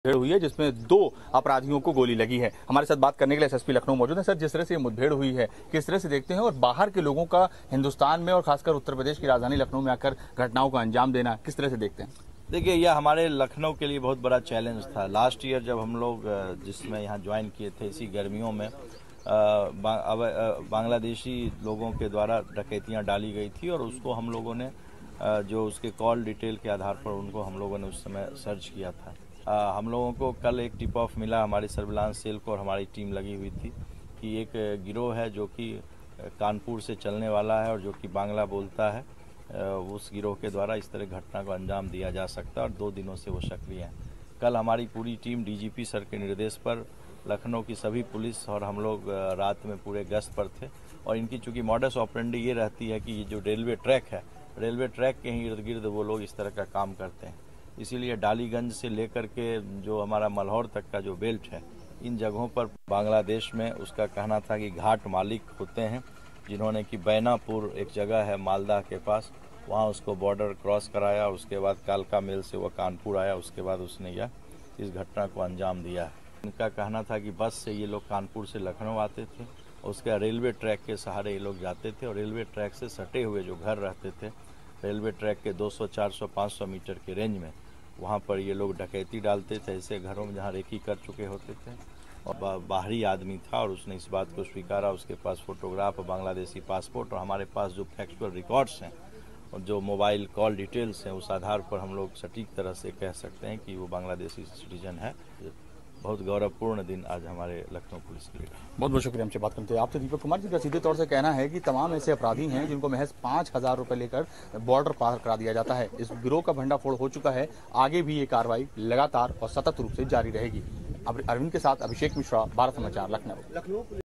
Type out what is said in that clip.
मुठभेड़ हुई है जिसमें 2 अपराधियों को गोली लगी है। हमारे साथ बात करने के लिए एसएसपी लखनऊ मौजूद है। सर, जिस तरह से ये मुठभेड़ हुई है किस तरह से देखते हैं और बाहर के लोगों का हिंदुस्तान में और खासकर उत्तर प्रदेश की राजधानी लखनऊ में आकर घटनाओं का अंजाम देना किस तरह से देखते हैं? देखिए, यह हमारे लखनऊ के लिए बहुत बड़ा चैलेंज था। लास्ट ईयर जब हम लोग जिसमें यहाँ ज्वाइन किए थे इसी गर्मियों में बांग्लादेशी लोगों के द्वारा डकैतियाँ डाली गई थी और उसको हम लोगों ने जो उसके कॉल डिटेल के आधार पर उनको हम लोगों ने उस समय सर्च किया था। हम लोगों को कल एक टिप ऑफ मिला, हमारी सर्विलांस सेल को और हमारी टीम लगी हुई थी कि एक गिरोह है जो कि कानपुर से चलने वाला है और जो कि बांग्ला बोलता है। उस गिरोह के द्वारा इस तरह घटना को अंजाम दिया जा सकता है और 2 दिनों से वो सक्रिय हैं। कल हमारी पूरी टीम डीजीपी सर के निर्देश पर लखनऊ की सभी पुलिस और हम लोग रात में पूरे गश्त पर थे और इनकी चूंकि मॉडस ऑपरेंडी ये रहती है कि ये जो रेलवे ट्रैक है, रेलवे ट्रैक के ही इर्द गिर्द वो लोग इस तरह का काम करते हैं। इसीलिए डालीगंज से लेकर के जो हमारा मल्हौर तक का जो बेल्ट है, इन जगहों पर बांग्लादेश में उसका कहना था कि घाट मालिक होते हैं जिन्होंने कि बैनापुर एक जगह है मालदा के पास, वहाँ उसको बॉर्डर क्रॉस कराया। उसके बाद कालका मेल से वह कानपुर आया, उसके बाद उसने यह इस घटना को अंजाम दिया है। इनका कहना था कि बस से ये लोग कानपुर से लखनऊ आते थे, उसके रेलवे ट्रैक के सहारे ये लोग जाते थे और रेलवे ट्रैक से सटे हुए जो घर रहते थे रेलवे ट्रैक के 200, 400, 500 मीटर के रेंज में, वहाँ पर ये लोग डकैती डालते थे ऐसे घरों में जहाँ रेकी कर चुके होते थे। और बाहरी आदमी था और उसने इस बात को स्वीकारा। उसके पास फोटोग्राफ, बांग्लादेशी पासपोर्ट और हमारे पास जो फैक्चुअल रिकॉर्ड्स हैं और जो मोबाइल कॉल डिटेल्स हैं, उस आधार पर हम लोग सटीक तरह से कह सकते हैं कि वो बांग्लादेशी सिटीजन है। बहुत गौरवपूर्ण दिन आज हमारे लखनऊ पुलिस के लिए। बहुत बहुत शुक्रिया हमसे बात करते हैं। आपसे दीपक कुमार जी का सीधे तौर से कहना है कि तमाम ऐसे अपराधी हैं जिनको महज 5,000 रुपये लेकर बॉर्डर पार करा दिया जाता है। इस गिरोह का भंडाफोड़ हो चुका है। आगे भी ये कार्रवाई लगातार और सतत रूप से जारी रहेगी। अरविंद के साथ अभिषेक मिश्रा, भारत समाचार, लखनऊ।